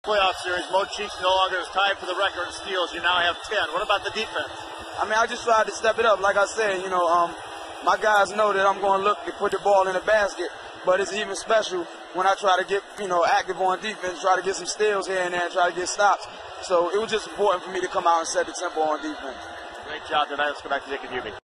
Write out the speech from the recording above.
Playoff series, Mo Cheeks no longer is tied for the record in steals. You now have 10. What about the defense? I mean, I just tried to step it up. Like I said, my guys know that I'm going to look to put the ball in the basket, but it's even special when I try to get, active on defense, try to get some steals here and there, and try to get stops. So it was just important for me to come out and set the tempo on defense. Great job tonight. Let's go back to Dick and Hubie.